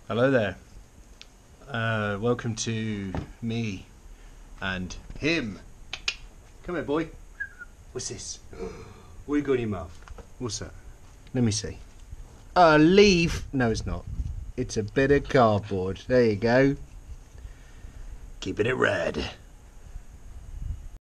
Hello there. Welcome to me and him. Come here, boy. What's this? What you got in your mouth? What's that? Let me see. A leaf. No, it's not. It's a bit of cardboard. There you go. Keeping it red.